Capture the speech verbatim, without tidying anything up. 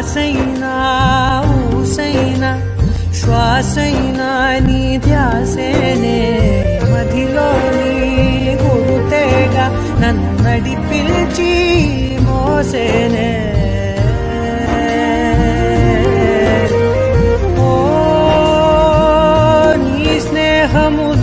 ఆసైనా ఊసైనా శ్వాసైనా నీ ధ్యాసేనే మదిలో నీ గురుతేగా నన్ను నడిపించి మోసేనే ఓ నీ స్నేహము